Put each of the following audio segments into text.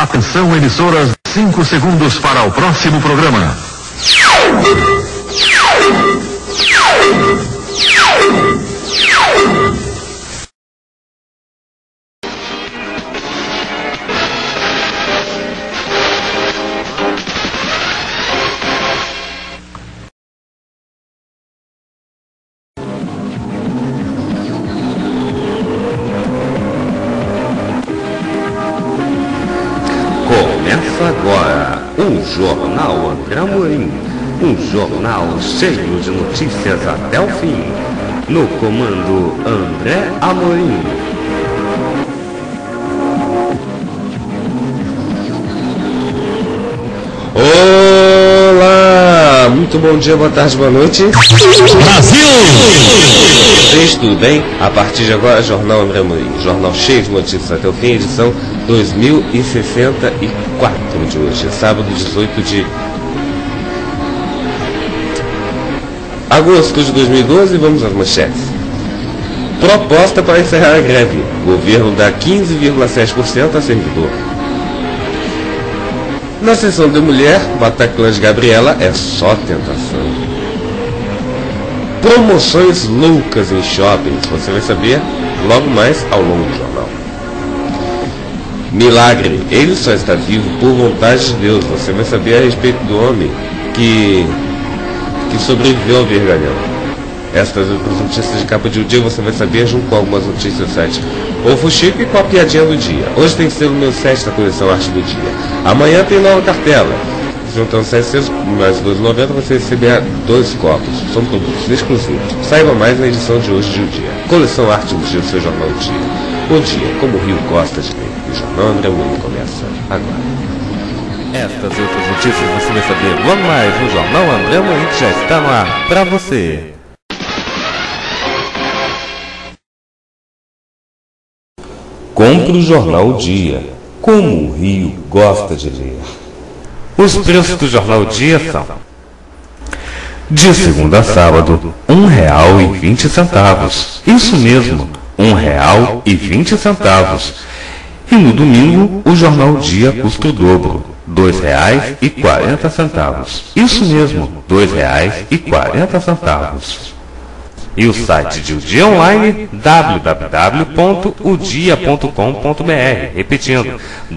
Atenção, emissoras, 5 segundos para o próximo programa. Agora, o Jornal André Amorim, um jornal cheio de notícias até o fim, no comando André Amorim. Olá, muito bom dia, boa tarde, boa noite. Brasil! Vocês tudo bem? A partir de agora, Jornal André Amorim, jornal cheio de notícias até o fim, edição 2064 de hoje, sábado 18 de agosto de 2012. Vamos às manchetes. Proposta para encerrar a greve. Governo dá 15,7% a servidor. Na sessão de mulher, Bataclan de Gabriela é só tentação. Promoções loucas em shoppings. Você vai saber logo mais ao longo do jornal. Milagre, ele só está vivo por vontade de Deus. Você vai saber a respeito do homem que sobreviveu ao vergalhão. Estas outras notícias de capa de um dia você vai saber junto com algumas notícias do site Ovo Chico e com a piadinha do dia. Hoje tem selo meu 7 da coleção Arte do Dia. Amanhã tem nova cartela. Juntando 7 selos mais 2,90 você receberá 2 copos. São produtos exclusivos. Saiba mais na edição de hoje de O Dia. Coleção Arte do Dia do seu jornal O Dia. O Dia, como o Rio gosta de ler. O Jornal André Amorim começa agora. Estas e outras notícias você vai saber logo mais no Jornal André Amorim, que já está no ar para você. Compre o Jornal O Dia, como o Rio gosta de ler. Os preços do Jornal O Dia são: de segunda a sábado, R$1,20. Isso mesmo, R$1,20. E no domingo, o Jornal O Dia custa o dobro, R$2,40. Isso mesmo, R$2,40. E o site de O Dia Online, www.odia.com.br. Repetindo,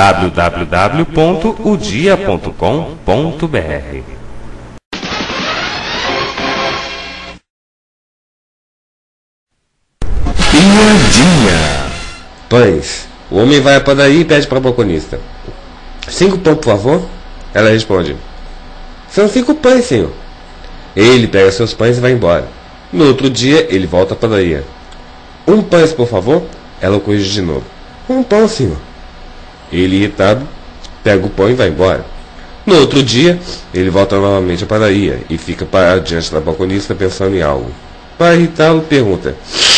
www.odia.com.br. Piadinha. Pães. O homem vai à padaria e pede para a balconista: 5 pães, por favor? Ela responde: são 5 pães, senhor. Ele pega seus pães e vai embora. No outro dia, ele volta à padaria: 1 pão, por favor? Ela corrige de novo: 1 pão, senhor. Ele, irritado, pega o pão e vai embora. No outro dia, ele volta novamente à padaria e fica parado diante da balconista pensando em algo. Para irritá-lo, pergunta: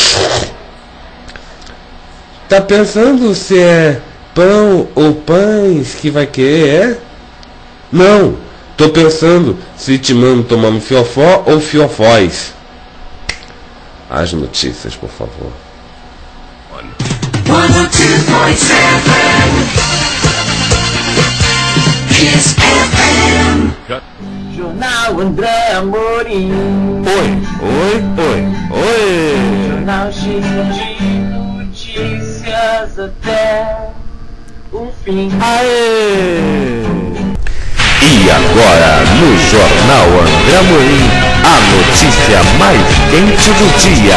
tá pensando se é pão ou pães que vai querer, é? Não, tô pensando se te mando tomar um fiofó ou fiofóis. As notícias, por favor. 102.7 Kiss FM. Jornal André Amorim. Oi. Jornal cheio de notícias até o fim. Aê! E agora, no Jornal André Amorim, a notícia mais quente do dia.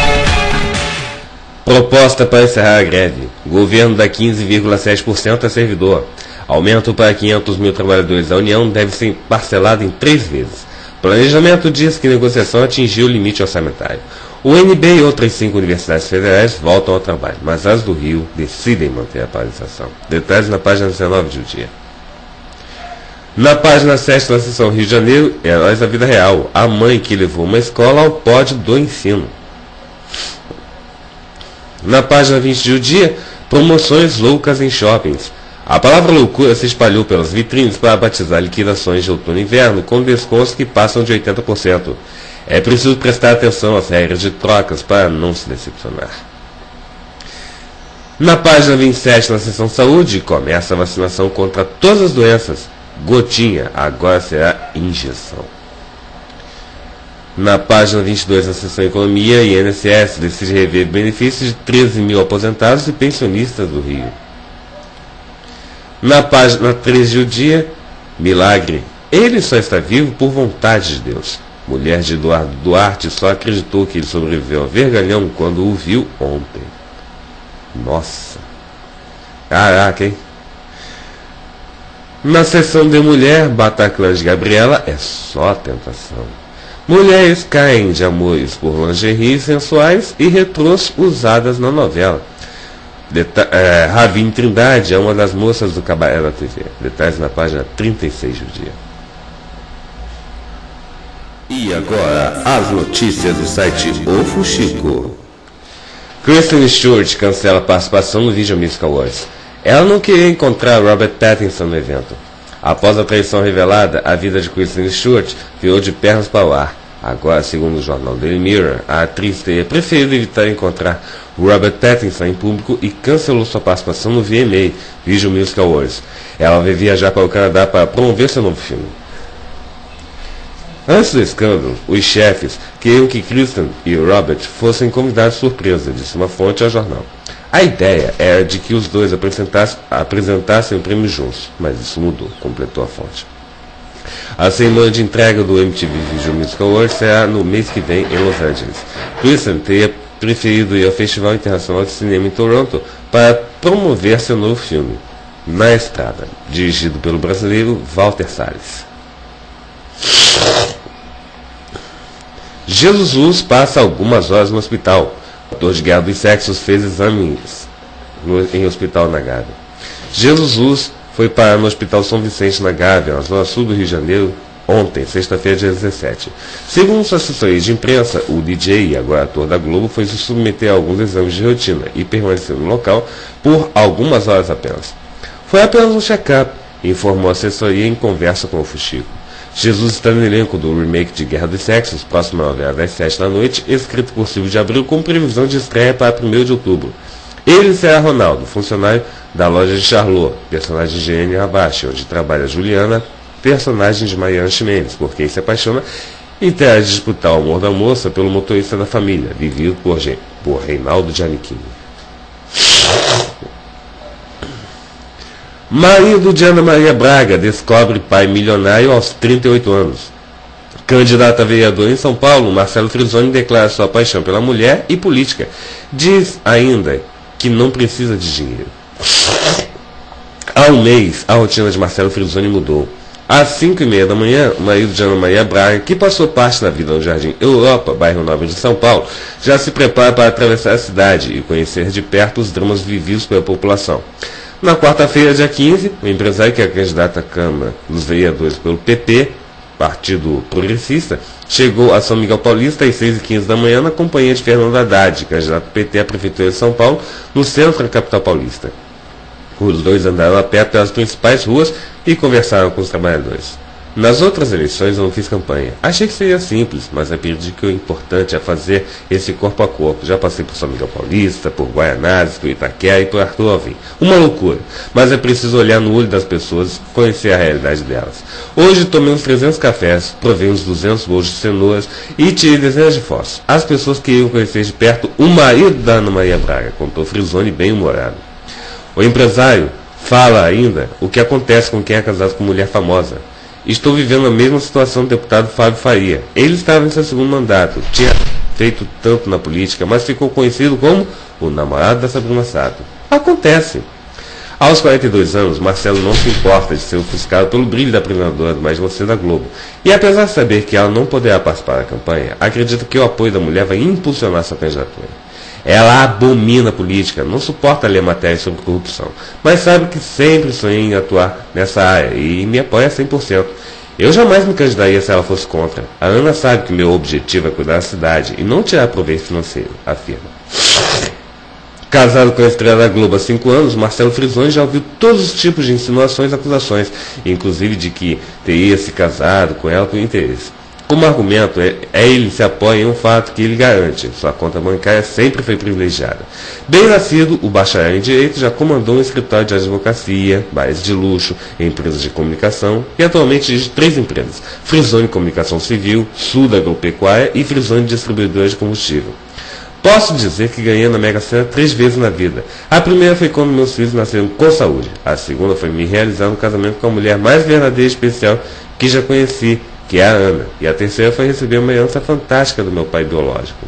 Proposta para encerrar a greve. Governo dá 15,7% a servidor. Aumento para 500 mil trabalhadores da União deve ser parcelado em 3 vezes. Planejamento diz que negociação atingiu o limite orçamentário. O UNB e outras 5 universidades federais voltam ao trabalho, mas as do Rio decidem manter a paralisação. Detalhes na página 19 de O Dia. Na página 7 da seção Rio de Janeiro, Heróis da Vida Real, a mãe que levou uma escola ao pódio do ensino. Na página 20 de O Dia, promoções loucas em shoppings. A palavra loucura se espalhou pelas vitrines para batizar liquidações de outono e inverno com descontos que passam de 80%. É preciso prestar atenção às regras de trocas para não se decepcionar. Na página 27, na seção saúde, começa a vacinação contra todas as doenças. Gotinha, agora será injeção. Na página 22, na seção economia, INSS decide rever benefícios de 13 mil aposentados e pensionistas do Rio. Na página 13 do dia, milagre. Ele só está vivo por vontade de Deus. Mulher de Eduardo Duarte só acreditou que ele sobreviveu ao vergalhão quando o viu ontem. Nossa. Caraca, hein? Na seção de mulher, Bataclan de Gabriela é só tentação. Mulheres caem de amores por lingeries sensuais e retrôs usadas na novela. Ravine Trindade é uma das moças do Cabaré da TV. Detalhes na página 36 do dia. E agora, as notícias do site O Fuxico. Kristen Stewart cancela a participação no Video Music Awards. Ela não queria encontrar Robert Pattinson no evento. Após a traição revelada, a vida de Kristen Stewart virou de pernas para o ar. Agora, segundo o jornal Daily Mirror, a atriz teria preferido evitar encontrar Robert Pattinson em público e cancelou sua participação no VMA, Video Music Awards. Ela vai viajar para o Canadá para promover seu novo filme. Antes do escândalo, os chefes queriam que Kristen e Robert fossem convidados surpresa, disse uma fonte ao jornal. A ideia era de que os dois apresentassem o prêmio juntos, mas isso mudou, completou a fonte. A cerimônia de entrega do MTV Video Music Awards será no mês que vem em Los Angeles. Kristen teria preferido ir ao Festival Internacional de Cinema em Toronto para promover seu novo filme, Na Estrada, dirigido pelo brasileiro Walter Jesus passa algumas horas no hospital. O ator de Guerra dos Sexos fez exames em hospital na Gávea. Jesus foi parar no Hospital São Vicente na Gávea, na zona sul do Rio de Janeiro, ontem, sexta-feira, dia 17. Segundo sua assessoria de imprensa, o DJ e agora ator da Globo foi se submeter a alguns exames de rotina e permaneceu no local por algumas horas apenas. Foi apenas um check-up, informou a assessoria em conversa com o Fuxico. Jesus está no elenco do remake de Guerra dos Sexos, próxima novela das 7 da noite, escrito por Silvio de Abril, com previsão de estreia para 1º de outubro. Ele será Ronaldo, funcionário da loja de Charlot, personagem de Jeanne Ravache, onde trabalha Juliana, personagem de Mariana Ximenes, por quem se apaixona, e terá de disputar o amor da moça pelo motorista da família, vivido por Reinaldo Giannichini. Marido de Ana Maria Braga descobre pai milionário aos 38 anos. Candidato a vereador em São Paulo, Marcelo Frisoni declara sua paixão pela mulher e política. Diz ainda que não precisa de dinheiro. Há um mês, a rotina de Marcelo Frisoni mudou. Às 5h30 da manhã, o marido de Ana Maria Braga, que passou parte da vida no Jardim Europa, bairro Nobre de São Paulo, já se prepara para atravessar a cidade e conhecer de perto os dramas vividos pela população. Na quarta-feira, dia 15, o empresário que é candidato à Câmara dos Vereadores pelo PP, Partido Progressista, chegou a São Miguel Paulista às 6h15 da manhã na companhia de Fernando Haddad, candidato do PT à Prefeitura de São Paulo, no centro da capital paulista. Os dois andaram a pé pelas principais ruas e conversaram com os trabalhadores. Nas outras eleições eu não fiz campanha. Achei que seria simples, mas acredito que o importante é fazer esse corpo a corpo. Já passei por São Miguel Paulista, por Guaianazes, por Itaquera e por Arthur Alvim. Uma loucura, mas é preciso olhar no olho das pessoas e conhecer a realidade delas. Hoje tomei uns 300 cafés, provei uns 200 bolos de cenouras e tirei dezenas de fotos. As pessoas queriam conhecer de perto o marido da Ana Maria Braga, contou Frisoni bem-humorado. O empresário fala ainda o que acontece com quem é casado com mulher famosa. Estou vivendo a mesma situação do deputado Fábio Faria. Ele estava em seu segundo mandato, tinha feito tanto na política, mas ficou conhecido como o namorado da Sabrina Sato. Acontece. Aos 42 anos, Marcelo não se importa de ser ofuscado pelo brilho da apresentadora do Mais Você da Globo. E apesar de saber que ela não poderá participar da campanha, acredita que o apoio da mulher vai impulsionar sua candidatura. Ela abomina a política, não suporta ler matérias sobre corrupção, mas sabe que sempre sonhei em atuar nessa área e me apoia 100%. Eu jamais me candidaria se ela fosse contra. A Ana sabe que meu objetivo é cuidar da cidade e não tirar proveito financeiro, afirma. Casado com a estrela da Globo há 5 anos, Marcelo Frisoni já ouviu todos os tipos de insinuações e acusações, inclusive de que teria se casado com ela por interesse. Como argumento, ele se apoia em um fato que ele garante: sua conta bancária sempre foi privilegiada. Bem nascido, o bacharel em Direito já comandou um escritório de advocacia, bares de luxo, empresas de comunicação e atualmente dirige 3 empresas: Frizone Comunicação Civil, Sul Agropecuária e Frizone Distribuidora de Combustível. Posso dizer que ganhei na Mega Sena 3 vezes na vida. A primeira foi quando meus filhos nasceram com saúde. A segunda foi me realizar no casamento com a mulher mais verdadeira e especial que já conheci, que é a Ana. E a terceira foi receber uma herança fantástica do meu pai biológico.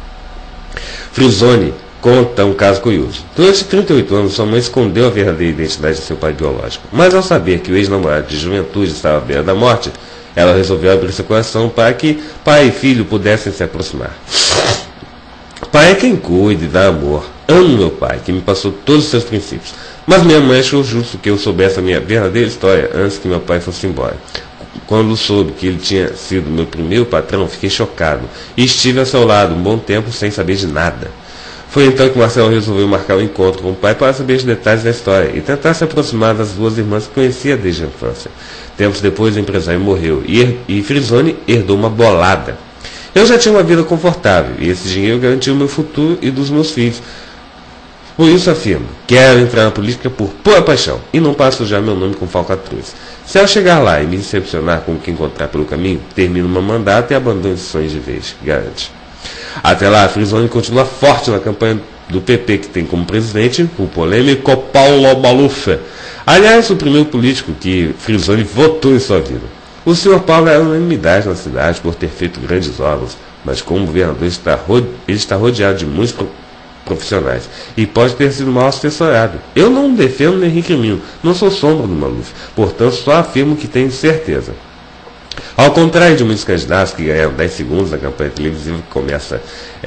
Frizone conta um caso curioso. Durante 38 anos, sua mãe escondeu a verdadeira identidade de seu pai biológico. Mas ao saber que o ex-namorado de juventude estava à beira da morte, ela resolveu abrir seu coração para que pai e filho pudessem se aproximar. Pai é quem cuida e dá amor. Amo meu pai, que me passou todos os seus princípios. Mas minha mãe achou justo que eu soubesse a minha verdadeira história antes que meu pai fosse embora. Quando soube que ele tinha sido meu primeiro patrão, fiquei chocado e estive ao seu lado um bom tempo sem saber de nada. Foi então que Marcelo resolveu marcar um encontro com o pai para saber os detalhes da história e tentar se aproximar das 2 irmãs que conhecia desde a infância. Tempos depois, o empresário morreu e Frizone herdou uma bolada. Eu já tinha uma vida confortável e esse dinheiro garantiu o meu futuro e dos meus filhos. Por isso afirmo, quero entrar na política por pura paixão e não para sujar meu nome com falcatruas. Se eu chegar lá e me decepcionar com o que encontrar pelo caminho, termino meu mandato e abandono esses sonhos de vez, garante. Até lá, a Frizone continua forte na campanha do PP, que tem como presidente o polêmico Paulo Maluf. Aliás, o primeiro político que Frizone votou em sua vida. O senhor Paulo era unanimidade na cidade por ter feito grandes obras, mas como governador ele está rodeado de muitos profissionais e pode ter sido mal assessorado. Eu não defendo nem recrimino, não sou sombra do Maluf, portanto só afirmo que tenho certeza. Ao contrário de muitos candidatos que ganharam 10 segundos na campanha televisiva que começa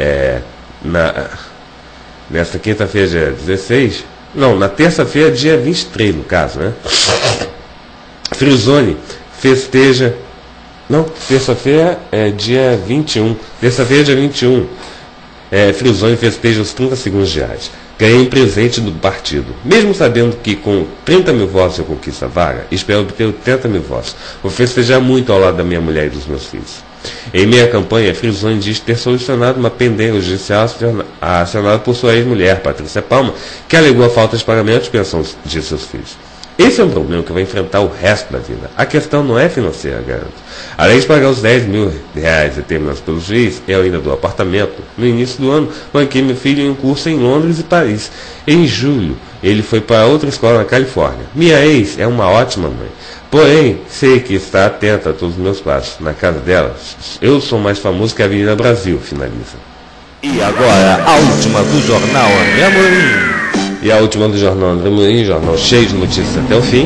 nesta quinta-feira, dia 16, não, na terça-feira, dia 23 no caso, né? Frizone festeja, não, terça-feira é dia 21, terça-feira dia 21, Frizone festeja os 30 segundos diários. Ganhei um presente do partido. Mesmo sabendo que com 30 mil votos eu conquisto a vaga, espero obter 80 mil votos. Vou festejar muito ao lado da minha mulher e dos meus filhos. Em meia campanha, Frizone diz ter solucionado uma pendência judicial acionada por sua ex-mulher, Patrícia Palma, que alegou a falta de pagamento de pensão de seus filhos. Esse é um problema que vai enfrentar o resto da vida. A questão não é financeira, garanto. Além de pagar os 10 mil reais determinados pelo juiz, eu ainda dou apartamento. No início do ano, banquei meu filho em um curso em Londres e Paris. Em julho, ele foi para outra escola na Califórnia. Minha ex é uma ótima mãe. Porém, sei que está atenta a todos os meus passos. Na casa dela, eu sou mais famoso que a Avenida Brasil, finaliza. E agora, a última do Jornal André Amorim. E a última do Jornal André Amorim, jornal cheio de notícias até o fim.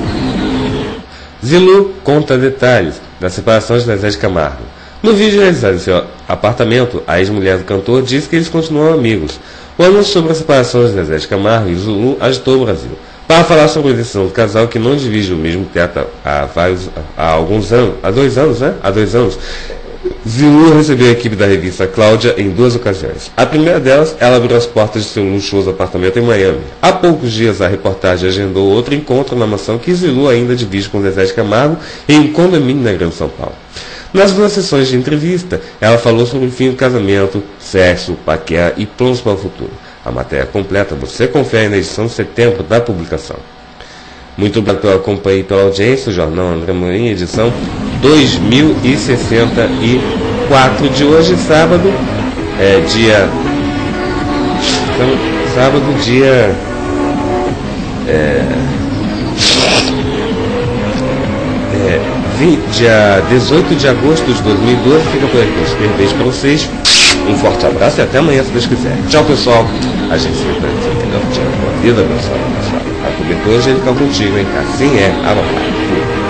Zilu conta detalhes da separação de Zezé de Camargo. No vídeo realizado em seu apartamento, a ex-mulher do cantor disse que eles continuam amigos. O anúncio sobre a separação de Zezé de Camargo e Zilu agitou o Brasil. Para falar sobre a decisão do casal que não divide o mesmo teto há 2 anos, Zilu recebeu a equipe da revista Cláudia em 2 ocasiões. A primeira delas, ela abriu as portas de seu luxuoso apartamento em Miami. Há poucos dias, a reportagem agendou outro encontro na mansão que Zilu ainda divide com Zezé de Camargo em um condomínio na Grande São Paulo. Nas 2 sessões de entrevista, ela falou sobre o fim do casamento, sexo, paquera e planos para o futuro. A matéria completa você confere na edição de setembro da publicação. Muito obrigado pela companhia e pela audiência. O Jornal André Amorim, edição 2064 de hoje, sábado, dia 18 de agosto de 2012. Fica por aqui. Um super beijo para vocês. Um forte abraço e até amanhã, se Deus quiser. Tchau, pessoal. A gente se vê por aqui. Entendeu? Tchau. Boa vida, pessoal. A cobertura de ele contigo, hein? Assim é a vontade.